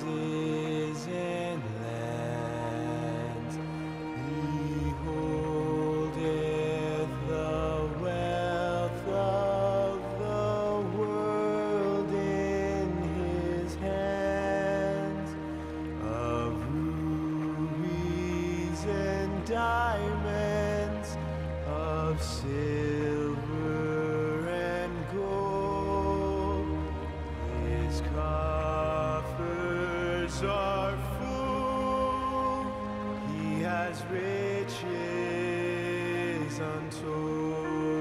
houses and lands. He holdeth the wealth of the world in his hands, of rubies and diamonds, of silver and gold. His coffers are full, he has riches untold.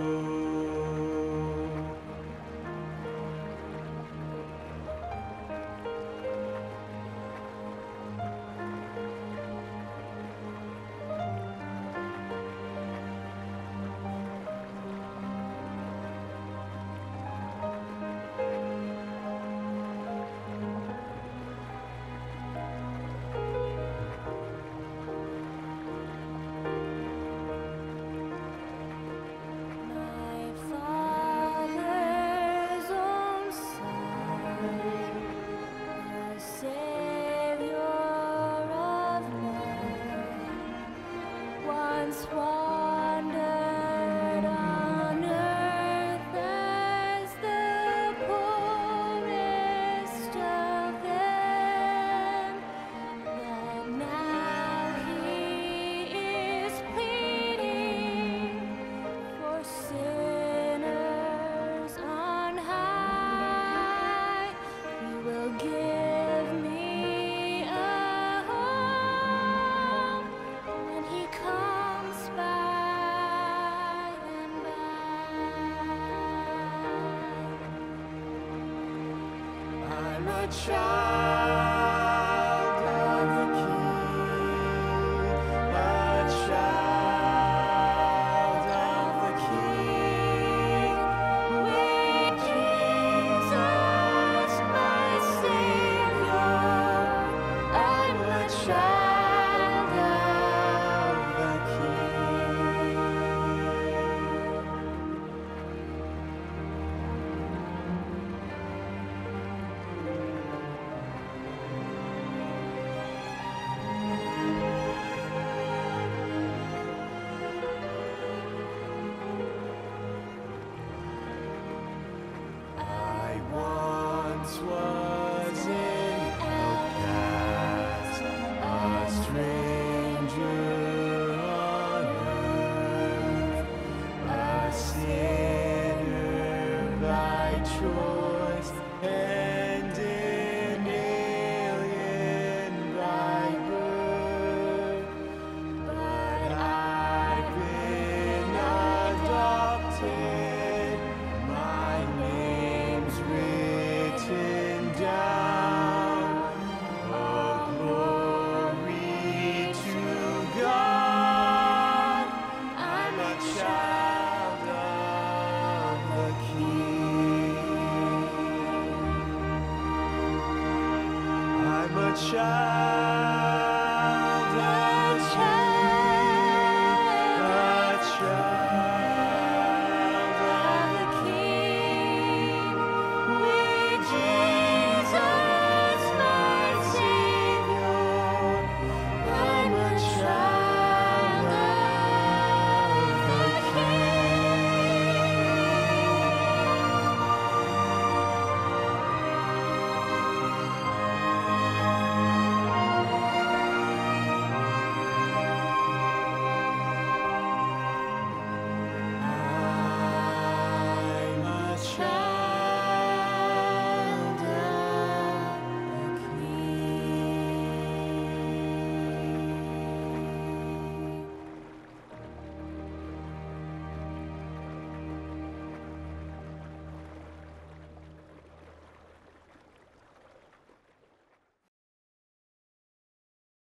My Father's own Son, the Savior of men, once wandered on earth as the poorest of them, but now he is pleading for sinners on high. He will give me a home when he comes by and by. I'm a child of the King, a child of the King, With Jesus, my Savior, I'm a child of the King. I once was an outcast, a stranger on earth, a sinner by choice and an alien by birth. But I've been adopted, my name's written down. Oh, glory to God, I'm a child of the King. I'm a child